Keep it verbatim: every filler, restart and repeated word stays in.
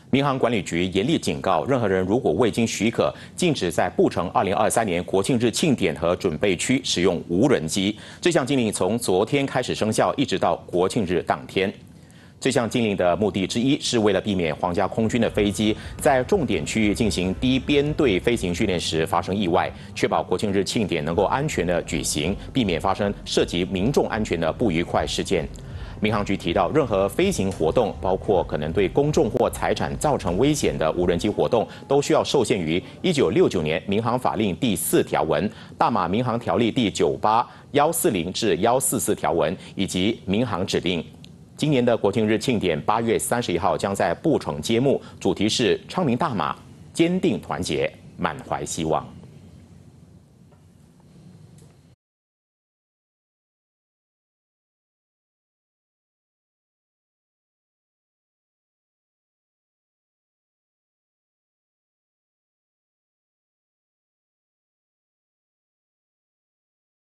民航管理局严厉警告，任何人如果未经许可，禁止在布城二零二三年国庆日庆典和准备区使用无人机。这项禁令从昨天开始生效，一直到国庆日当天。这项禁令的目的之一是为了避免皇家空军的飞机在重点区域进行低编队飞行训练时发生意外，确保国庆日庆典能够安全的举行，避免发生涉及民众安全的不愉快事件。民航局提到，任何飞行活动，包括可能对公众或财产造成危险的无人机活动，都需要受限于一九六九年民航法令第四条文、大马民航条例第九八幺四零至幺四四条文以及民航指令。今年的国庆日庆典八月三十一号将在布城揭幕，主题是昌明大马，坚定团结，满怀希望。